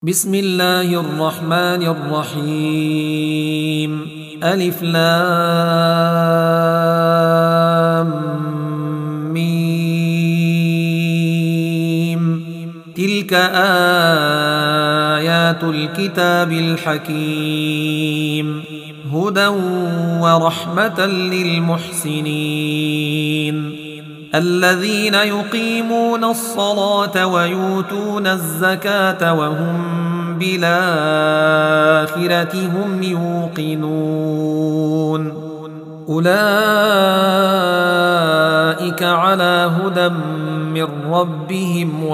بسم الله الرحمن الرحيم. ألف لام ميم. تلك آيات الكتاب الحكيم، هدى ورحمة للمحسنين الذين يقيمون الصلاة ويؤتون الزكاة وهم بالآخرة هم يوقنون. أولئك على هدى من ربهم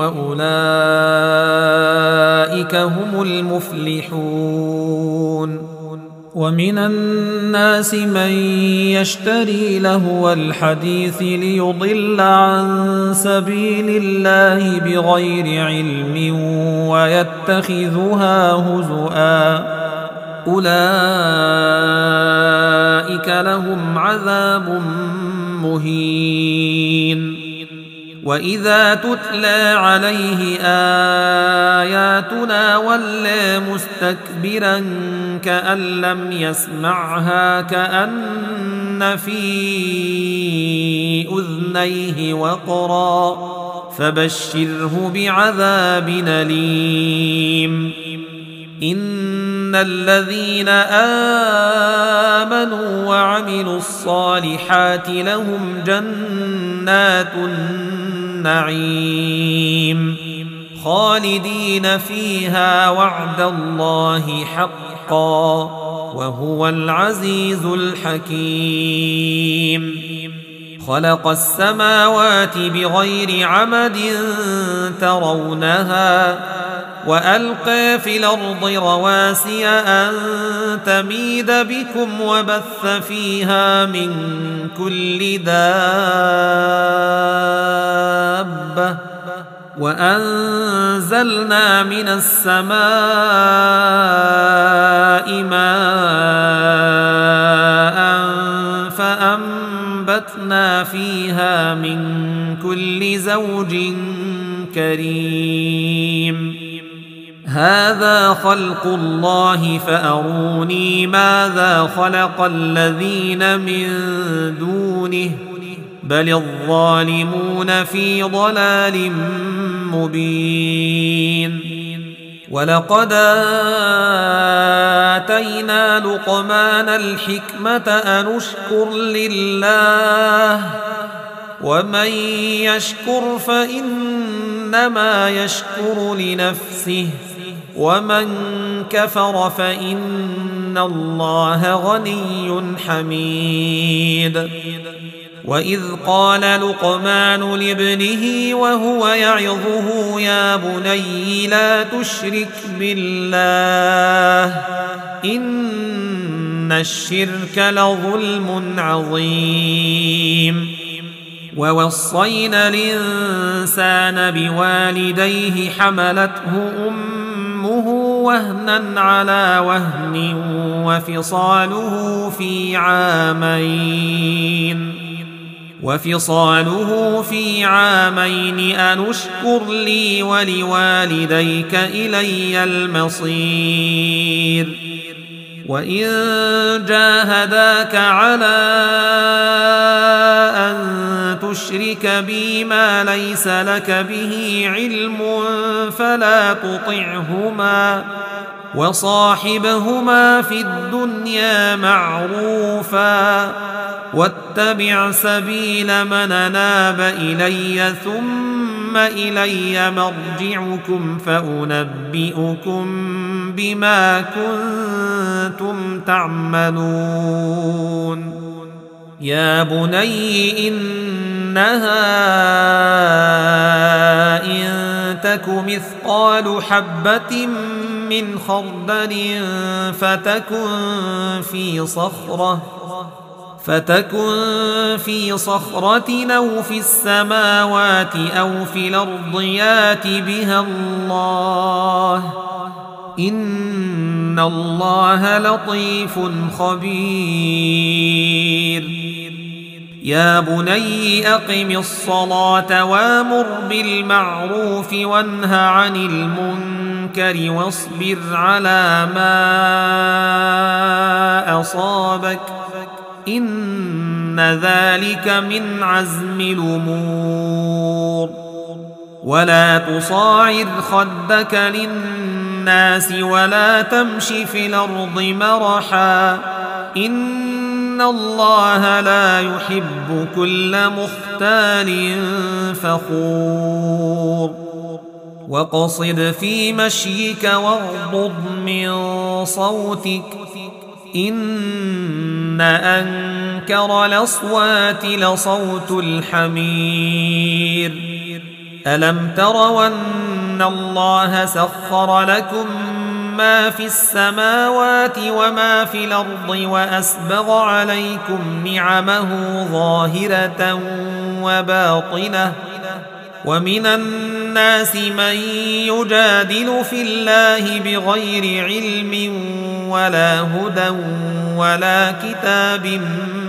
وأولئك هم المفلحون. ومن الناس من يشتري لهو الحديث ليضل عن سبيل الله بغير علم ويتخذها هزؤا، أولئك لهم عذاب مهين. وإذا تتلى عليه آياتنا ولى مستكبرا كأن لم يسمعها كأن في أذنيه وقرا، فبشره بعذاب أليم. إن الذين آمنوا وعملوا الصالحات لهم جنات النعيم خالدين فيها وعد الله حقا، وهو العزيز الحكيم. خلق السماوات بغير عمد ترونها وألقى في الأرض رواسي أن تميد بكم وبث فيها من كل دابة، وأنزلنا من السماء ماء فأنبتنا فيها من كل زوج كريم. هذا خلق الله فأروني ماذا خلق الذين من دونه، بل الظالمون في ضلال مبين. ولقد آتينا لقمان الحكمة أن اشكر لله، ومن يشكر فإنما يشكر لنفسه، ومن كفر فإن الله غني حميد. وإذ قال لقمان لابنه وهو يعظه يا بني لا تشرك بالله إن الشرك لظلم عظيم. ووصينا الإنسان بوالديه حملته أمه وهنا على وهن وفصاله في عامين أن اشكر لي ولوالديك إلي المصير. وإن جاهداك على أن تشرك بي ما ليس لك به علم فلا تطعهما، وصاحبهما في الدنيا معروفا، واتبع سبيل من أناب إلي ثم إلي مرجعكم فأنبئكم بما كنتم تعملون. يا بني إنها إن تك مثقال حبة من خردل فتكن في صخرة أو في السماوات أو في الأرض يات بها الله، إن الله لطيف خبير. يا بني أقم الصلاة وامر بالمعروف وانه عن المنكر المنكر واصبر على ما أصابك إن ذلك من عزم الأمور. ولا تصاعر خدك للناس ولا تمش في الأرض مرحا إن الله لا يحب كل مختال فخور. وقصد في مشيك واغضض من صوتك إن أنكر الأصوات لصوت الحمير. ألم تروا أن الله سخر لكم ما في السماوات وما في الأرض وأسبغ عليكم نعمه ظاهرة وباطنة ومن الناس من يجادل في الله بغير علم ولا هدى ولا كتاب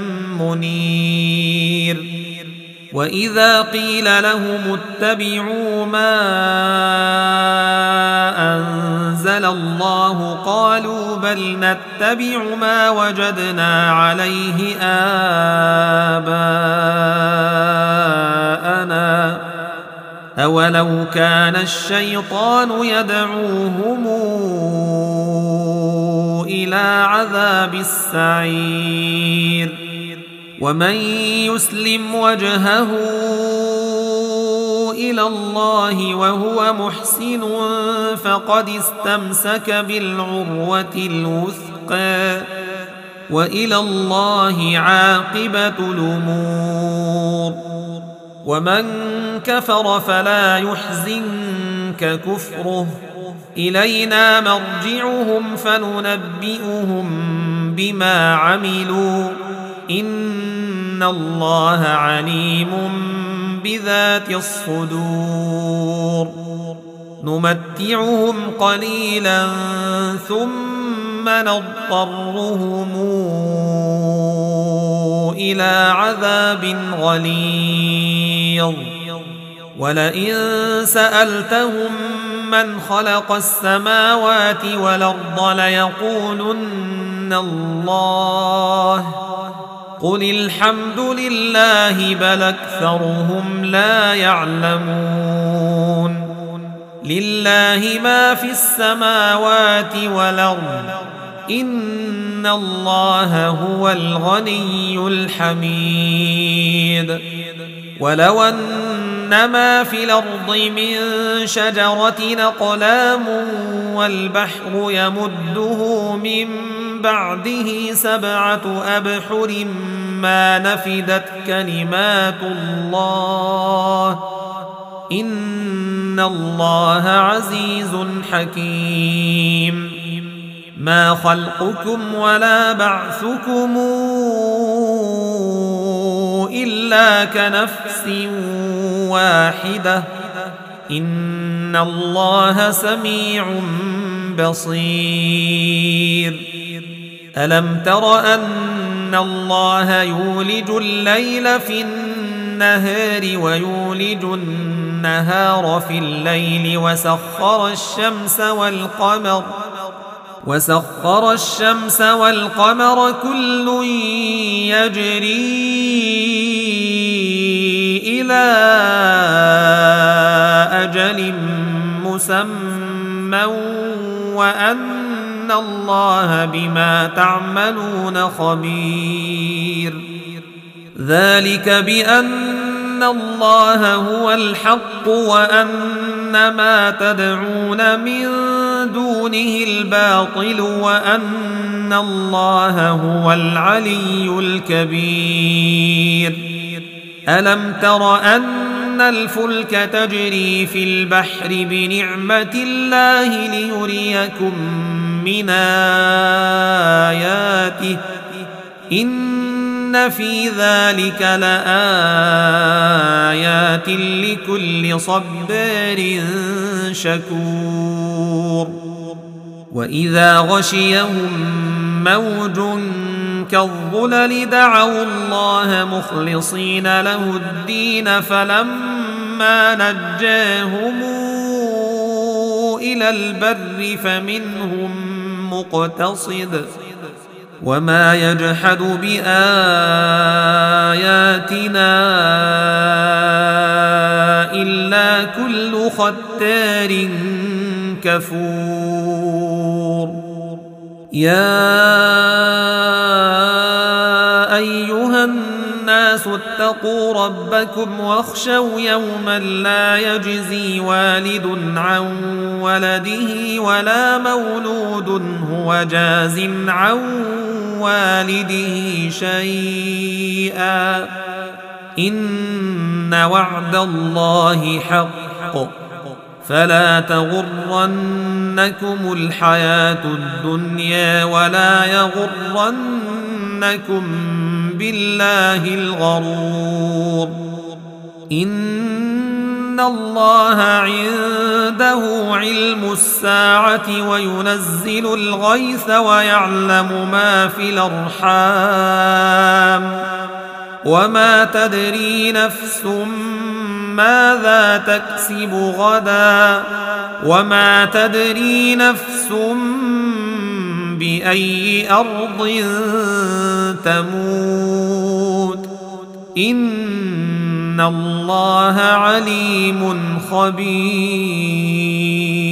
منير. وإذا قيل لهم اتبعوا ما أنزل الله قالوا بل نتبع ما وجدنا عليه آباءنا أولو كان الشيطان يدعوهم إلى عذاب السعير. ومن يسلم وجهه إلى الله وهو محسن فقد استمسك بالعروة الوثقى وإلى الله عاقبة الأمور. ومن كفر فلا يحزنك كفره إلينا مرجعهم فننبئهم بما عملوا إن الله عليم بذات الصدور. نمتعهم قليلا ثم نضطرهم إلى عذاب غليظ. ولئن سألتهم من خلق السماوات والأرض ليقولن الله قل الحمد لله بل أكثرهم لا يعلمون. لله ما في السماوات والأرض إن الله هو الغني الحميد. ولو أن ما في الأرض من شجرة أقلام والبحر يمده من بعده 7 أبحر ما نفدت كلمات الله إن الله عزيز حكيم. ما خلقكم ولا بعثكم إلا كنفس واحدة إن الله سميع بصير. ألم تر أن الله يولج الليل في النهار ويولج النهار في الليل وسخر الشمس والقمر كل يجري إلى أجل مسمى وأن الله بما تعملون خبير. ذلك بأن الله هو الحق وأن ما تدعون من دونه الباطل وأن الله هو العلي الكبير. ألم تر أن الفلك تجري في البحر بنعمة الله ليريكم من آياته إن في ذلك لآيات لكل صبار شكور. وإذا غشيهم موج كالظلل دعوا الله مخلصين له الدين فلما نجاهم إلى البر فمنهم مقتصد وما يجحد بآياتنا إلا كل ختار كفور يا أيها الناس اتقوا ربكم واخشوا يوما لا يجزي والد عن ولده ولا مولود هو جاز عن والده شيئا إن وعد الله حق فلا تغرنكم الحياة الدنيا ولا يغرنكم بالله الغرور إن الله عنده علم الساعة وينزل الغيث ويعلم ما في الأرحام وما تدري نفس ماذا تكسب غدا وما تدري نفس بأي أرض تموت إن الله عليم خبير